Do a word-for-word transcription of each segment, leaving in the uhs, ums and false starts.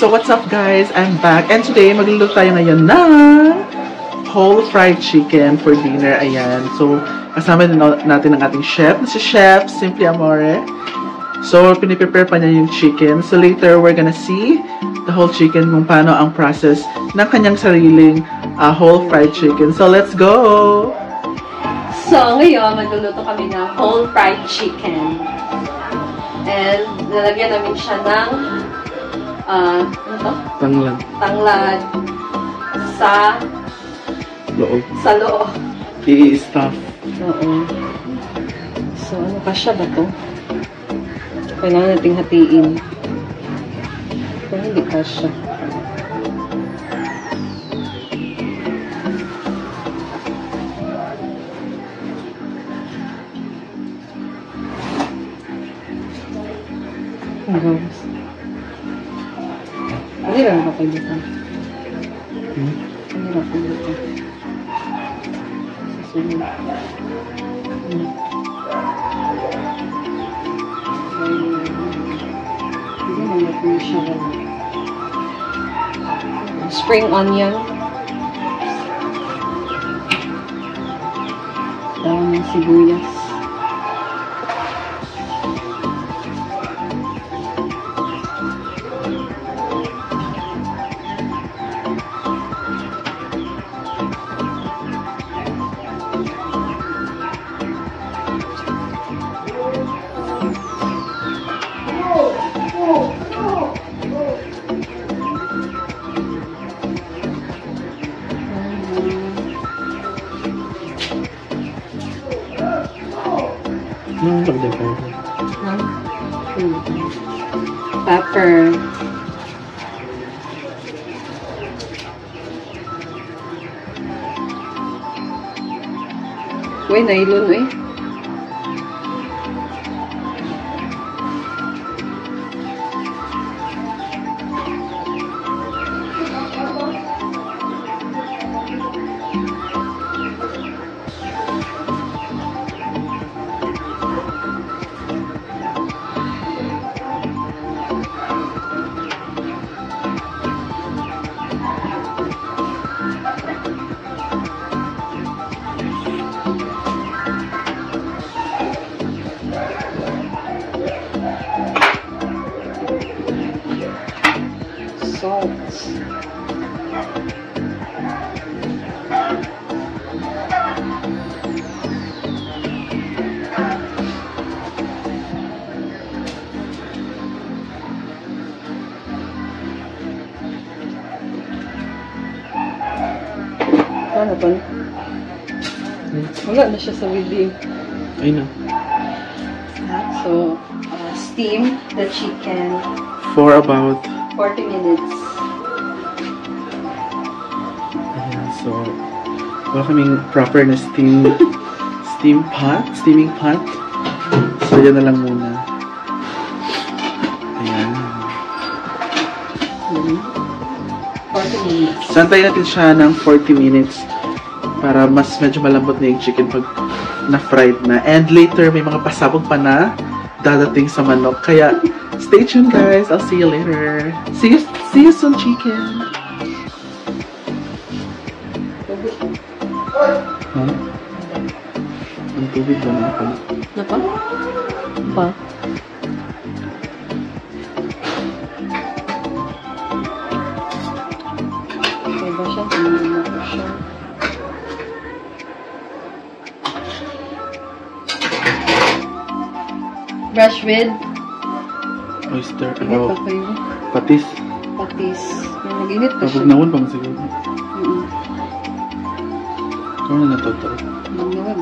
So what's up guys? I'm back and today magluluto tayo ngayon ng whole fried chicken for dinner. Ayan. So kasama din natin ang ating chef, na si Chef Simply Amore. So piniprepare pa niya yung chicken. So later we're gonna see the whole chicken kung paano ang process ng kanyang sariling uh, whole fried chicken. So let's go! So ngayon magluluto kami ng whole fried chicken. And lalagyan namin siya ng Uh, ano to? Tanglad. Tanglad sa loob. Sa loob. I-stuff. Oo. So, ano pa siya ba to? Kailangan nating hatiin. Pero hindi pa siya. Ang gawas. Ang hirap ako dito. Hmm? Ang hirap ako dito. Susunod. Hmm. Hindi mo natin siya gano'n. Spring onion. Dahon ng sibuyas. No, pag pepper. No? Pepper. Uy, nailon eh. Salt. Ano ba? Wala na siya sa video. Ayun na. So, uh, steam the chicken For about forty minutes. Ayan, so wala kaming proper na steam steam pot, steaming pot. So yan na lang muna. Ayan. forty minutes. Santayin natin siya ng forty minutes para mas medyo malambot na yung chicken pag na-fried na. And later, may mga pasabog pa na dadating sa manok. Kaya, stay tuned guys. I'll see you later. See you, see you soon, chicken. Huh? Ang tubig ba na pala? Na pa? Pa? Okay ba siya? Tingnan mo ko siya. Brush with Oyster. ano Oh, pa kayo? patis. Patis. May mag-init pa siya. Pabog na pa siguro. Mm-mm. Kung na natotoo. Magnawan.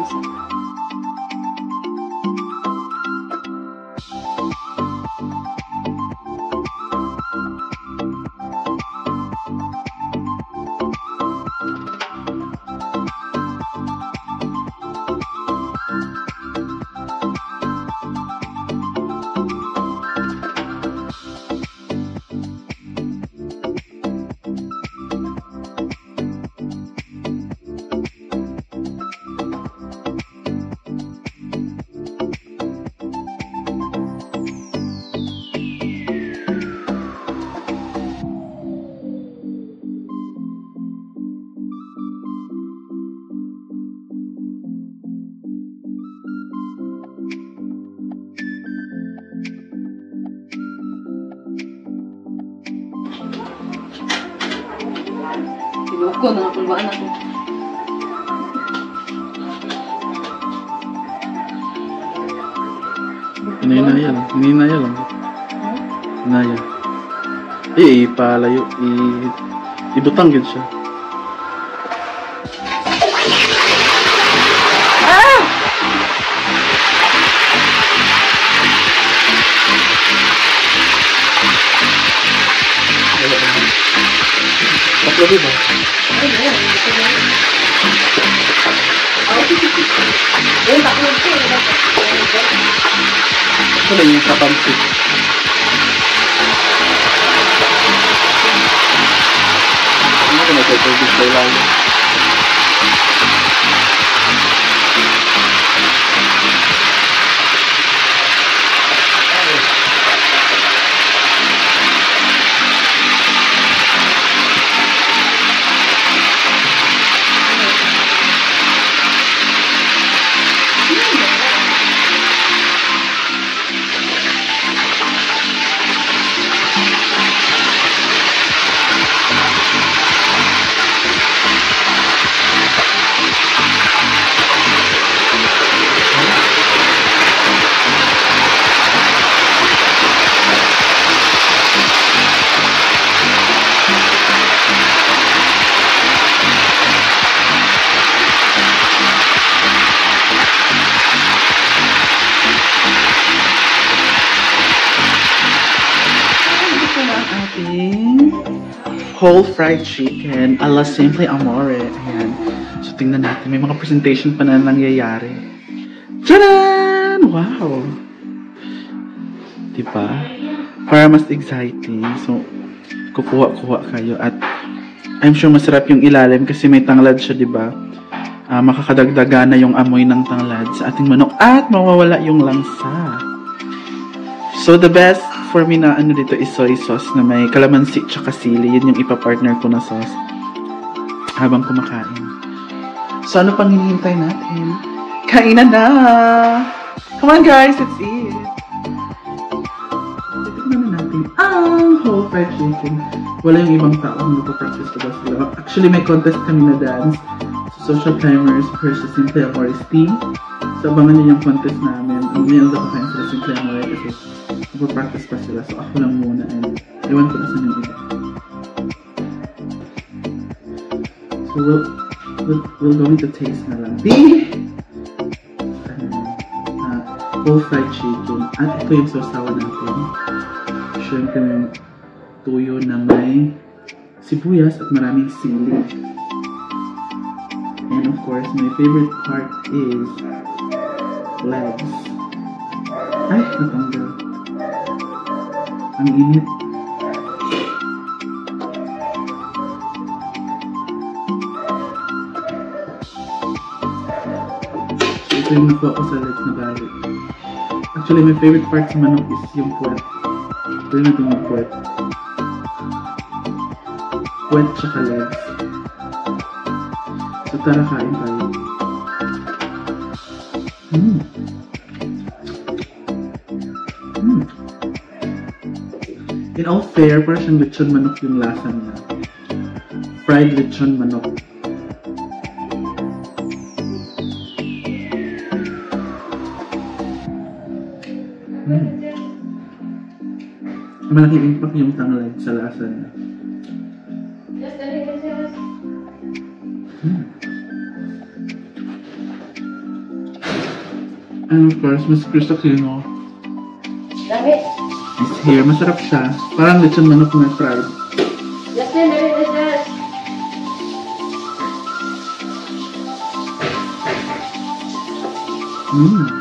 Pinuko na ako, baan ako. Hininaya lang. Hininaya lang. Hinaya. Eh, ipalayo. I... Ibutang yun siya. Ah! Taklo ba? Ay, yan. Ayun, taklo ito. Ito lang yung kapansit. Ano ka nagtutubig sa ilalim? Whole fried chicken a la Simple Amore. Ayan. So, tingnan natin. May mga presentation pa na nangyayari. Tadaan! Wow! Diba? Para mas exciting. So, kukuha-kuha kayo. At I'm sure masarap yung ilalim kasi may tanglad siya, diba? Uh, makakadagdaga na yung amoy ng tanglad sa ating manok. At mawawala yung langsa. So, the best for me na ano dito is soy sauce na may kalamansi tsaka sili. Yun yung ipapartner ko na sauce habang kumakain. So, ano pang hinihintay natin? Kainan na! Come on guys, let's eat! Titignan na natin ang whole fried chicken. Wala yung ibang tao kung nagpa-practice ko ba sila. Actually, may contest kami na dance. So, Social Climbers versus Simple Amore's team. So, abangan nyo yung contest namin. Umiyan sa kakain sila Simple Amore kasi nagpa-practice pa sila. So, ako lang muna and ewan ko na sa yung iba. So, we'll, we'll, we're going to taste na lang. The uh, whole fried chicken. At ito yung sausawa natin. Siyempre yung tuyo na may sibuyas at maraming sili. And of course, my favorite part is legs. Ay, natanggal. Ang init. Ito yung nakuha ko sa legs na balik. Actually, my favorite part sa manok is yung puwet. Ito yung natin yung puwet. Puwet tsaka legs. So, tara kain tayo. Mm. Mm. In all fair, parang siyang lechon manok yung lasa niya. Fried lechon manok. Mm. Malaking impact yung tanglad sa lasa niya. Mm. And of course, Miss Krista Aquino is here. Masarap siya. Parang lechon manok na fried. Justin, there it is. Mmm.